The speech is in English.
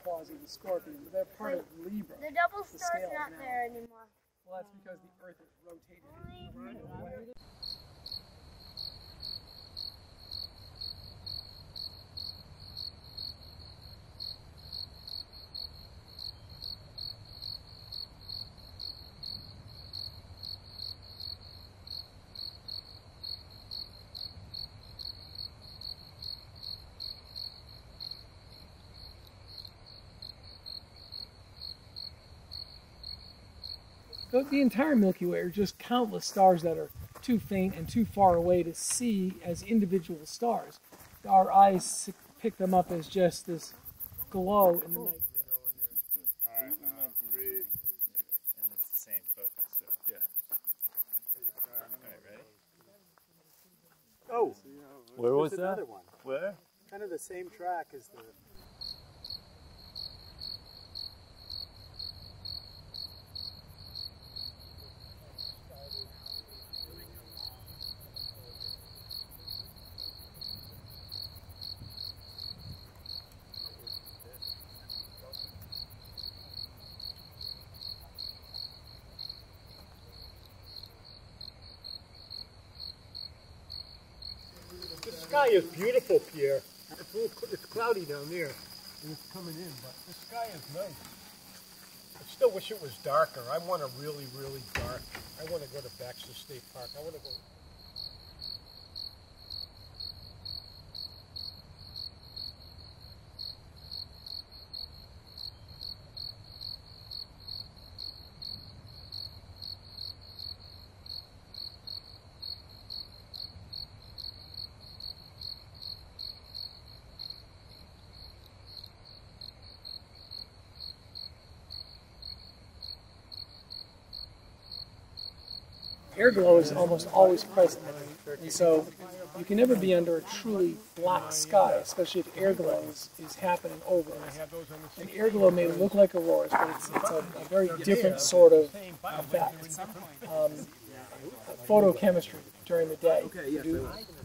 claws of the scorpion, but they're part of Libra. The double the star's scale not now. there anymore. Well, that's because the Earth is rotating around it. The entire Milky Way are just countless stars that are too faint and too far away to see as individual stars. Our eyes pick them up as just this glow in the night. And it's the same focus, so yeah. Alright, ready? Oh! Where was There's that? another one. Where? Kind of the same track as the... The sky is beautiful, Pierre. It's cloudy down there, and it's coming in, but the sky is nice. I still wish it was darker. I want a really, really dark. I want to go to Baxter State Park. I want to go... Air glow is almost always present, and so you can never be under a truly black sky, especially if air glow is happening over us. And air glow may look like auroras, but it's a very different sort of effect. Photochemistry during the day.